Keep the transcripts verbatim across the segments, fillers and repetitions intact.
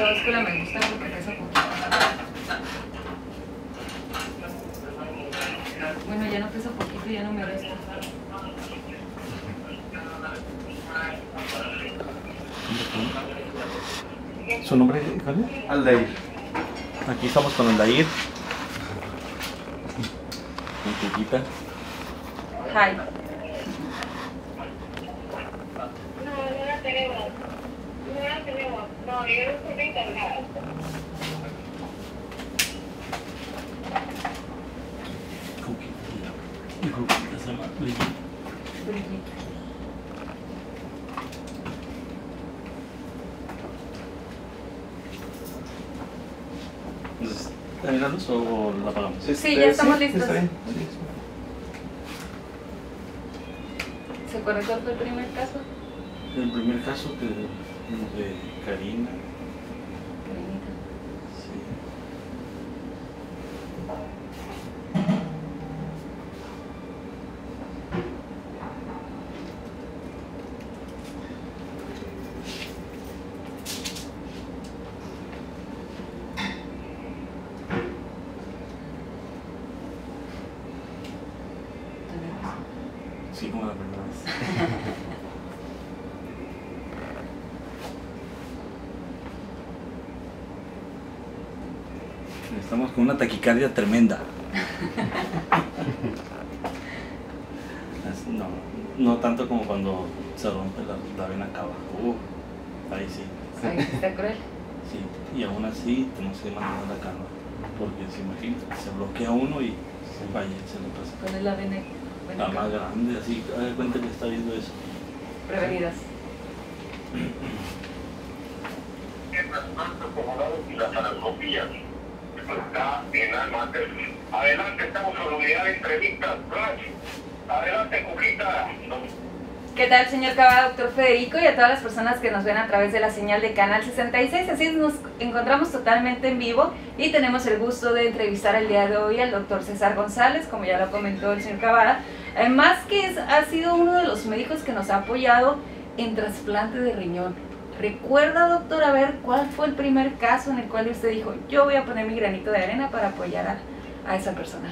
esa báscula me gusta porque pesa poquito. Bueno, ya no pesa poquito, ya no me resta. ¿Su nombre, Javier? Aldair. Aquí estamos con Aldair. Mi chiquita. Hi. No, no la tenemos. No la tenemos. No, yo no estoy encargada. Coquita se llama Brigitte. Brigitte. Entonces, ¿está bien la luz o la apagamos? Sí, ya estamos sí, listos. está bien. ¿Se acuerda cuál fue el primer caso? El primer caso que de Karina. Carinita. Sí. Sí, como la primera vez. Estamos con una taquicardia tremenda. Es- No, no tanto como cuando se rompe la, la vena cava. Uh, ahí sí. Ay, está cruel. Sí, y aún así tenemos que mantener la calma. Porque se imagina, se bloquea uno y se vaya, se le pasa. ¿Cuál es la vena? La más grande, así, haga cuenta que está viendo eso. Prevenidas. Y la farmacopía está en Almater. Adelante, estamos con la unidad de entrevistas. Flash. Adelante, Cuquita. ¿Qué tal, señor Cava, doctor Federico, y a todas las personas que nos ven a través de la señal de Canal sesenta y seis? Así es, nos encontramos totalmente en vivo y tenemos el gusto de entrevistar el día de hoy al doctor César González, como ya lo comentó el señor Cavada. Además que es, ha sido uno de los médicos que nos ha apoyado en trasplante de riñón. ¿Recuerda, doctor, a ver cuál fue el primer caso en el cual usted dijo, yo voy a poner mi granito de arena para apoyar a, a esa persona?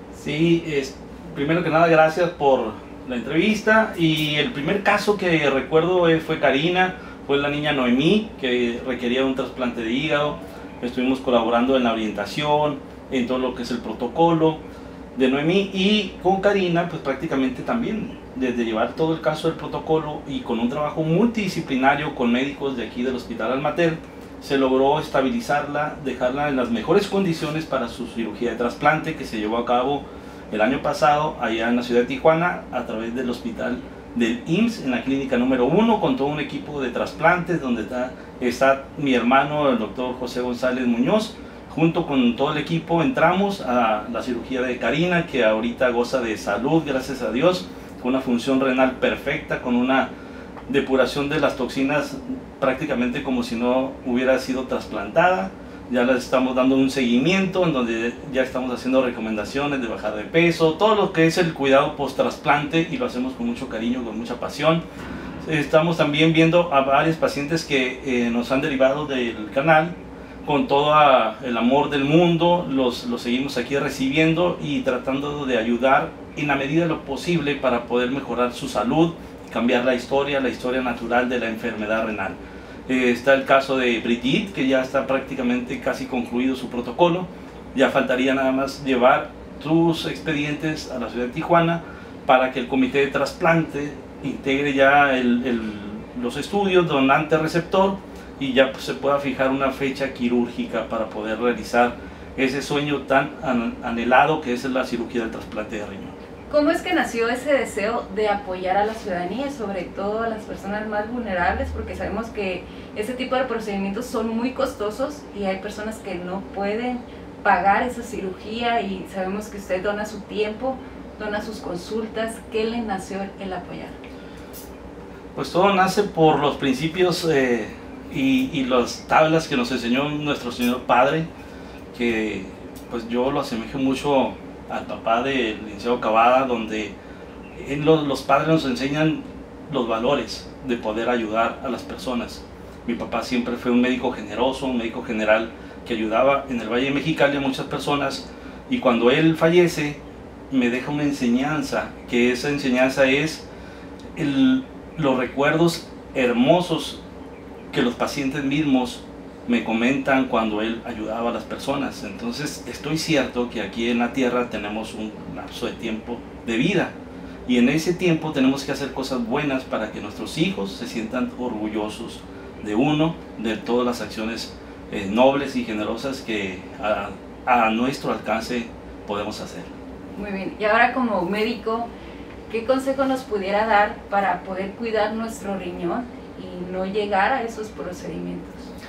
Sí, es, primero que nada, gracias por la entrevista. Y el primer caso que recuerdo eh, fue Karina, fue la niña Noemí, que requería un trasplante de hígado. Estuvimos colaborando en la orientación, en todo lo que es el protocolo de Noemí, y con Karina pues prácticamente también desde llevar todo el caso del protocolo y con un trabajo multidisciplinario con médicos de aquí del Hospital Almater, se logró estabilizarla, dejarla en las mejores condiciones para su cirugía de trasplante que se llevó a cabo el año pasado allá en la ciudad de Tijuana a través del hospital del I M S S en la clínica número uno, con todo un equipo de trasplantes donde está, está mi hermano el doctor José González Muñoz. Junto con todo el equipo entramos a la cirugía de Karina, que ahorita goza de salud, gracias a Dios, con una función renal perfecta, con una depuración de las toxinas prácticamente como si no hubiera sido trasplantada. Ya les estamos dando un seguimiento en donde ya estamos haciendo recomendaciones de bajar de peso, todo lo que es el cuidado post trasplante, y lo hacemos con mucho cariño, con mucha pasión. Estamos también viendo a varios pacientes que eh, nos han derivado del canal con todo el amor del mundo. Los, los seguimos aquí recibiendo y tratando de ayudar en la medida de lo posible para poder mejorar su salud, cambiar la historia, la historia natural de la enfermedad renal. Eh, está el caso de Brigitte, que ya está prácticamente casi concluido su protocolo. Ya faltaría nada más llevar sus expedientes a la ciudad de Tijuana para que el comité de trasplante integre ya el, el, los estudios donante-receptor y ya pues, se pueda fijar una fecha quirúrgica para poder realizar ese sueño tan an anhelado que es la cirugía del trasplante de riñón. ¿Cómo es que nació ese deseo de apoyar a la ciudadanía y sobre todo a las personas más vulnerables? Porque sabemos que ese tipo de procedimientos son muy costosos y hay personas que no pueden pagar esa cirugía, y sabemos que usted dona su tiempo, dona sus consultas. ¿Qué le nació el apoyar? Pues todo nace por los principios eh, y, y las tablas que nos enseñó nuestro Señor Padre, que pues yo lo asemejo mucho al papá del licenciado Cavada, donde en los, los padres nos enseñan los valores de poder ayudar a las personas. Mi papá siempre fue un médico generoso, un médico general que ayudaba en el Valle de Mexicali a muchas personas, y cuando él fallece me deja una enseñanza, que esa enseñanza es el, los recuerdos hermosos que los pacientes mismos me comentan cuando él ayudaba a las personas. Entonces estoy cierto que aquí en la tierra tenemos un lapso de tiempo de vida, y en ese tiempo tenemos que hacer cosas buenas para que nuestros hijos se sientan orgullosos de uno, de todas las acciones eh, nobles y generosas que a, a nuestro alcance podemos hacer. Muy bien, y ahora como médico, ¿qué consejo nos pudiera dar para poder cuidar nuestro riñón y no llegar a esos procedimientos?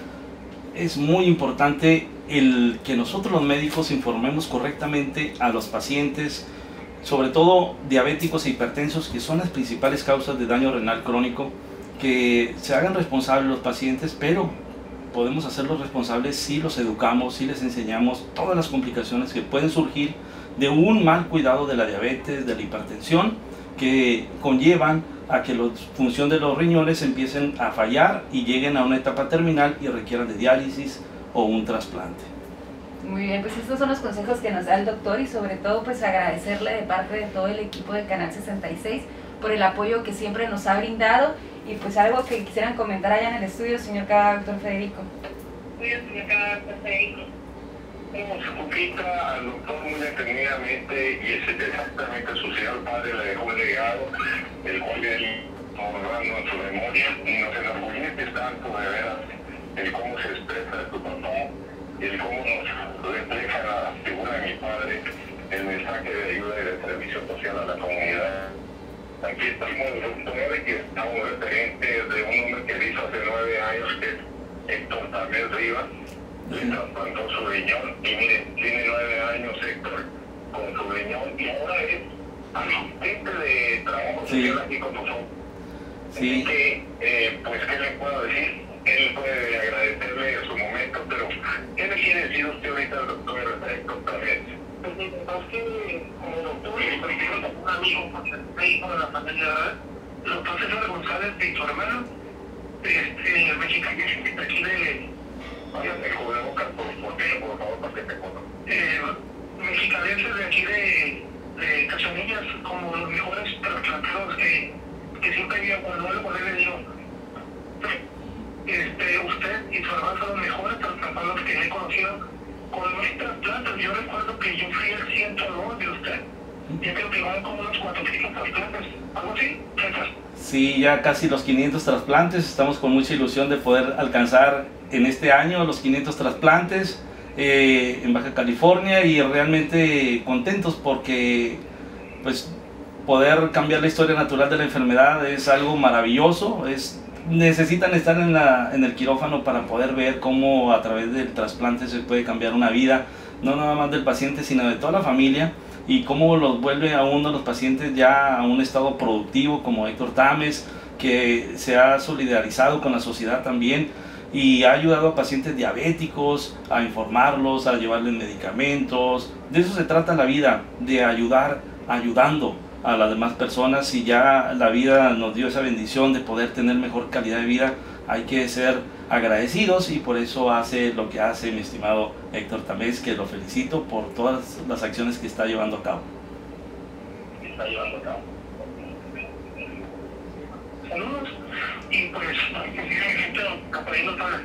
Es muy importante el que nosotros los médicos informemos correctamente a los pacientes, sobre todo diabéticos e hipertensos, que son las principales causas de daño renal crónico, que se hagan responsables los pacientes, pero podemos hacerlos responsables si los educamos, si les enseñamos todas las complicaciones que pueden surgir de un mal cuidado de la diabetes, de la hipertensión, que conllevan a que la función de los riñones empiecen a fallar y lleguen a una etapa terminal y requieran de diálisis o un trasplante. Muy bien, pues estos son los consejos que nos da el doctor, y sobre todo pues agradecerle de parte de todo el equipo de Canal sesenta y seis por el apoyo que siempre nos ha brindado. Y pues algo que quisieran comentar allá en el estudio, señor Cavada, doctor Federico. Muy bien, señor Cavada, doctor Federico. Como su cuquita al doctor muy detenidamente, y ese exactamente su señor padre le dejó un legado, el cual él borrando en su memoria, y nos enorgullece tanto de veras el cómo se expresa de tu papá, y el cómo nos refleja la figura de mi padre, el mensaje de ayuda y de servicio social a la comunidad. Aquí estamos nueve que estamos referentes de un hombre que hizo hace nueve años, que es Héctor Tamés Rivas, le trasplantó su riñón, y mire, tiene nueve años Héctor con su riñón, y ahora es asistente de trabajo social aquí con nosotros. Sí. Así que, eh, pues, ¿qué le puedo decir? Él puede agradecerle en su momento, pero ¿qué le quiere decir usted ahorita al doctor Héctor Tamés? Pues sí, es que como doctor, un amigo, porque es hijo de la familia, ¿verdad? El doctor César González y su hermano, este, mexicanos de aquí de... Vaya, me cubrebocas, por por favor, para que te conozca. Eh, mexicalenses de aquí de, de Casanillas, como los mejores trasplanteros que, que siempre había, cuando hablo con él le digo, este, usted y su hermano son los mejores trasplanteros que he conocido. Con mis trasplantes, yo recuerdo que yo fui el ciento dos de usted. Yo creo que van como unos cuatrocientos trasplantes, algo así, César. Sí, ya casi los quinientos trasplantes. Estamos con mucha ilusión de poder alcanzar en este año los quinientos trasplantes eh, en Baja California, y realmente contentos porque pues poder cambiar la historia natural de la enfermedad es algo maravilloso. Es necesitan estar en, la, en el quirófano para poder ver cómo a través del trasplante se puede cambiar una vida, no nada más del paciente, sino de toda la familia, y cómo los vuelve a uno los pacientes ya a un estado productivo, como Héctor Tamés, que se ha solidarizado con la sociedad también y ha ayudado a pacientes diabéticos a informarlos, a llevarles medicamentos. De eso se trata la vida, de ayudar ayudando a las demás personas, y ya la vida nos dio esa bendición de poder tener mejor calidad de vida. Hay que ser agradecidos, y por eso hace lo que hace mi estimado Héctor Tamés, que lo felicito por todas las acciones que está llevando a cabo. Está llevando a cabo. Saludos, y pues, que sigan gente apoyando para...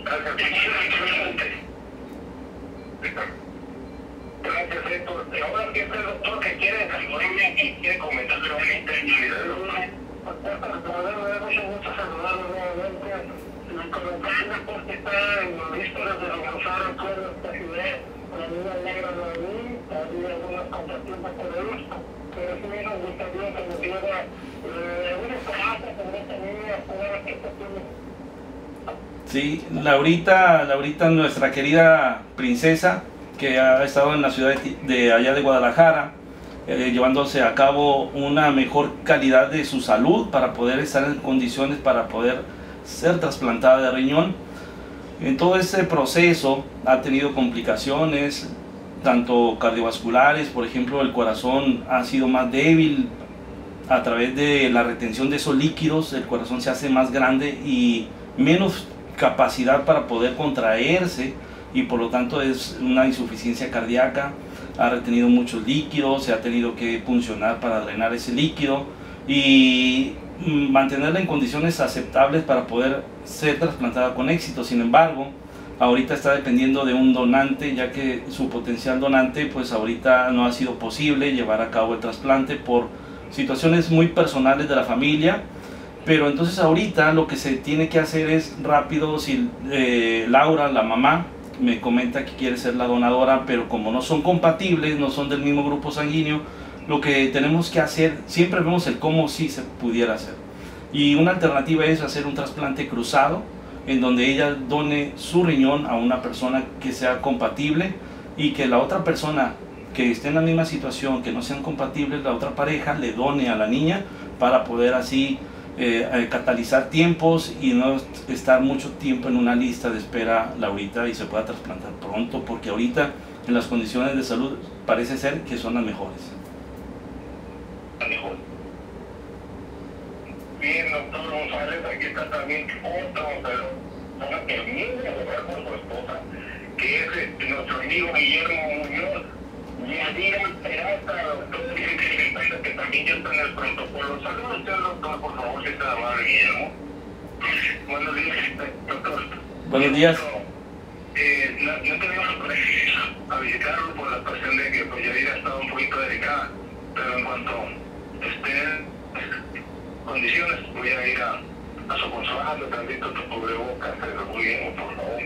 Gracias, Héctor. Y ahora siempre el doctor que quiere saludarme, que quiere comentar de una intensidad. Mucho gusto saludarlo nuevamente. Y comentarles porque está en vísperas de alcanzar acuerdos de esta ciudad. La niña alegra de mí, había algunas contratiempos por esto, pero sí nos gustaría que nos diera alguna esperanza sobre esta niña, sobre esta tiene. Sí, Laurita, Laurita, nuestra querida princesa, que ha estado en la ciudad de, de allá de Guadalajara, eh, llevándose a cabo una mejor calidad de su salud para poder estar en condiciones para poder ser trasplantada de riñón. En todo este proceso ha tenido complicaciones, tanto cardiovasculares, por ejemplo, el corazón ha sido más débil a través de la retención de esos líquidos, el corazón se hace más grande y menos capacidad para poder contraerse y por lo tanto es una insuficiencia cardíaca, ha retenido muchos líquidos, se ha tenido que puncionar para drenar ese líquido y mantenerla en condiciones aceptables para poder ser trasplantada con éxito. Sin embargo, ahorita está dependiendo de un donante, ya que su potencial donante pues ahorita no ha sido posible llevar a cabo el trasplante por situaciones muy personales de la familia. Pero entonces ahorita lo que se tiene que hacer es rápido, si eh, Laura, la mamá, me comenta que quiere ser la donadora, pero como no son compatibles, no son del mismo grupo sanguíneo, lo que tenemos que hacer, siempre vemos el cómo sí se pudiera hacer. Y una alternativa es hacer un trasplante cruzado, en donde ella done su riñón a una persona que sea compatible y que la otra persona que esté en la misma situación, que no sean compatibles, la otra pareja le done a la niña para poder así Eh, eh, catalizar tiempos y no estar mucho tiempo en una lista de espera, Laurita, y se pueda trasplantar pronto, porque ahorita en las condiciones de salud parece ser que son las mejores. Bien, doctor González, aquí está también otro, pero no termina de hablar con su esposa, que es eh, nuestro amigo Guillermo Muñoz. Yadira Peralta, doctor, que también ya está en el protocolo. Saludos usted, doctor, por favor, si está amable, Guillermo. Buenos días, doctor. Buenos días. Eh, no, no tenemos a visitarlo por la cuestión de que pues, Yadira estaba un poquito delicada, pero en cuanto esté en condiciones, voy a ir a, a su consulado, tantito tu cubrebocas, pero muy bien, por favor.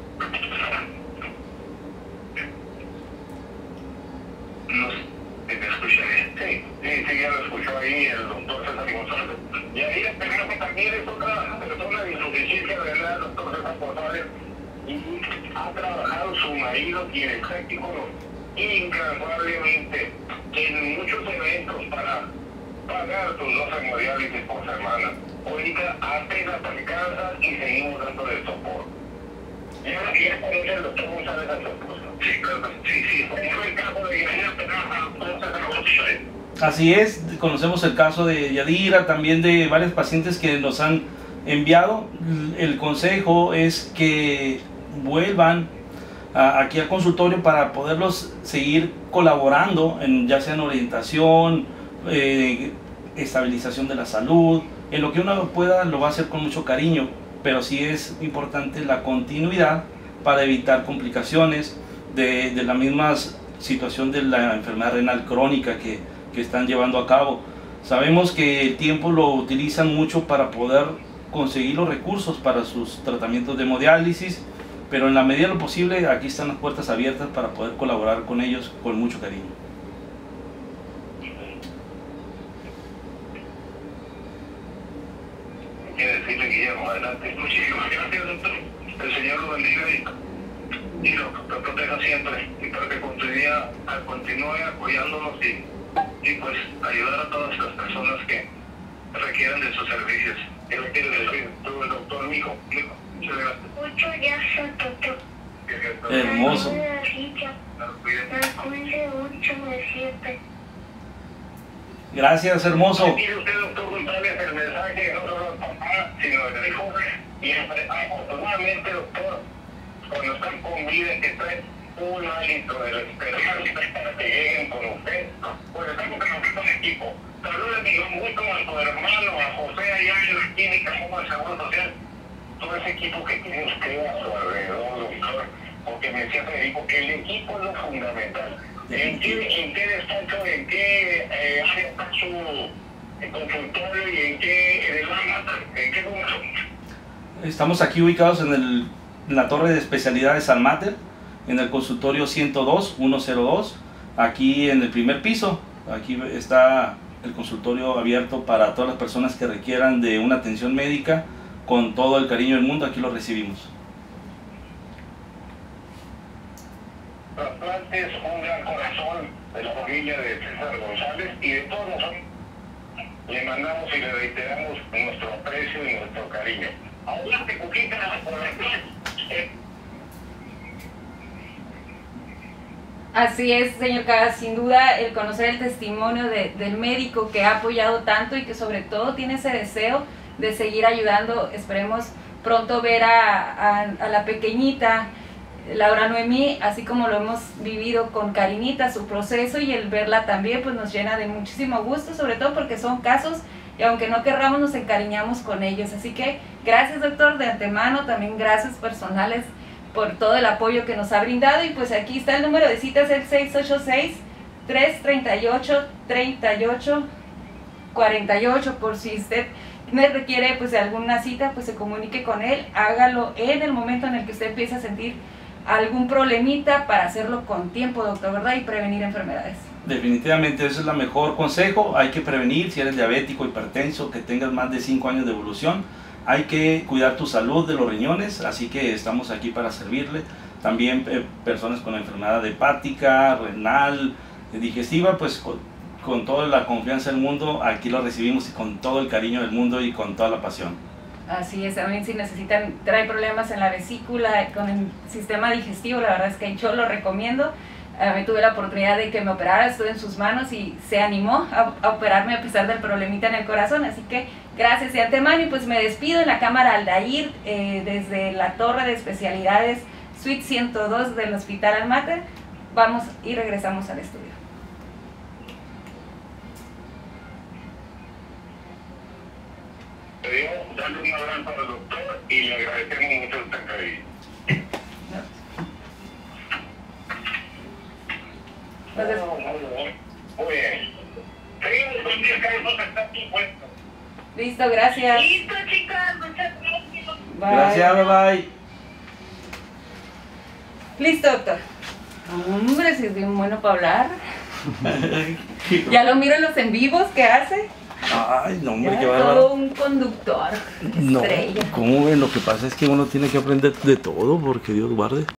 No sé, te escuché. Sí, sí, sí, ya lo escuchó ahí el doctor César González. Y ahí espero que también es otra persona de insuficiencia renal, el doctor César González. Y ha trabajado su marido y el técnico incansablemente en muchos eventos para pagar tus dos hemodiálisis por semana. Ahorita apenas alcanza y seguimos dándole soporte. Ya, ya conoce el doctor González a su esposa. Sí, claro, sí, sí, fue el caso de Yadira. Así es, conocemos el caso de Yadira, también de varios pacientes que nos han enviado. El consejo es que vuelvan a, aquí al consultorio para poderlos seguir colaborando, en, ya sea en orientación, eh, estabilización de la salud, en lo que uno pueda lo va a hacer con mucho cariño, pero sí es importante la continuidad para evitar complicaciones de, de la misma situación de la enfermedad renal crónica que, que están llevando a cabo. Sabemos que el tiempo lo utilizan mucho para poder conseguir los recursos para sus tratamientos de hemodiálisis, pero en la medida de lo posible aquí están las puertas abiertas para poder colaborar con ellos con mucho cariño. Quiero decirle, Guillermo, adelante. Muchísimas gracias, doctor. El Señor lo bendiga y, y lo, lo proteja siempre. Y para que continúe, continúe apoyándonos y, y pues ayudar a todas las personas que requieren de sus servicios. ¿Qué le quiere decir tú, el doctor, mi hijo? Muchas gracias. Muchas gracias, doctor. Hermoso. Cuide mucho de siempre. Gracias, hermoso. Quiere usted, doctor González, el mensaje no solo al papá, sino al hijo. Y afortunadamente, doctor, cuando están con vida, que traen un hálito de la esperanza para que lleguen con usted, pues estamos trabajando en equipo. Saludos mucho a tu hermano, a José, allá en la clínica, como el Seguro Social. Todo ese equipo que tiene usted a su alrededor, doctor, porque me decía Federico que el equipo es lo fundamental. ¿En qué, en qué despacho, en qué eh, área está su consultorio y en qué, en, el, en qué número? Estamos aquí ubicados en, el, en la torre de especialidades San Mater, en el consultorio ciento dos, ciento dos, aquí en el primer piso. Aquí está el consultorio abierto para todas las personas que requieran de una atención médica. Con todo el cariño del mundo, aquí lo recibimos. Trasplantes, un gran corazón de la familia de César González y de todos nosotros. Le mandamos y le reiteramos nuestro aprecio y nuestro cariño. Adelante, Cuquita, por aquí. Así es, señor Cabas, sin duda el conocer el testimonio de, del médico que ha apoyado tanto y que sobre todo tiene ese deseo de seguir ayudando, esperemos pronto ver a, a, a la pequeñita Laura Noemí, así como lo hemos vivido con Karinita, su proceso, y el verla también pues nos llena de muchísimo gusto, sobre todo porque son casos y aunque no querramos nos encariñamos con ellos. Así que gracias, doctor, de antemano, también gracias personales por todo el apoyo que nos ha brindado. Y pues aquí está el número de citas, el seis ocho seis, tres tres ocho, tres ocho cuatro ocho, por si usted me requiere pues de alguna cita, pues se comunique con él, hágalo en el momento en el que usted empiece a sentir algún problemita, para hacerlo con tiempo, doctor, ¿verdad? Y prevenir enfermedades. Definitivamente ese es el mejor consejo. Hay que prevenir. Si eres diabético, hipertenso, que tengas más de cinco años de evolución, hay que cuidar tu salud de los riñones, así que estamos aquí para servirle. También eh, personas con enfermedad hepática, renal, eh, digestiva, pues con, con toda la confianza del mundo, aquí lo recibimos y con todo el cariño del mundo y con toda la pasión. Así es, también si necesitan, trae problemas en la vesícula, con el sistema digestivo, la verdad es que yo lo recomiendo. Uh, me tuve la oportunidad de que me operara, estuve en sus manos y se animó a, a operarme a pesar del problemita en el corazón, así que gracias de antemano. Y pues me despido en la cámara Aldair, eh, desde la torre de especialidades Suite ciento dos del Hospital Almater. Vamos y regresamos al estudio. Queremos darle un abrazo al doctor y le agradecemos mucho esta entrevista. Entonces, Muy bien. Seguimos con diez casos que están impuestos. listo, gracias. Listo, chicas, muchas gracias. Bye. Gracias, bye bye. Listo, doctor. Hombre, si es bien bueno para hablar. Ya lo miro en los en vivos que hace. Ay, no, hombre, Ya qué es bárbaro. todo un conductor. No, Estrella. ¿cómo ven? Lo que pasa es que uno tiene que aprender de todo, porque Dios guarde.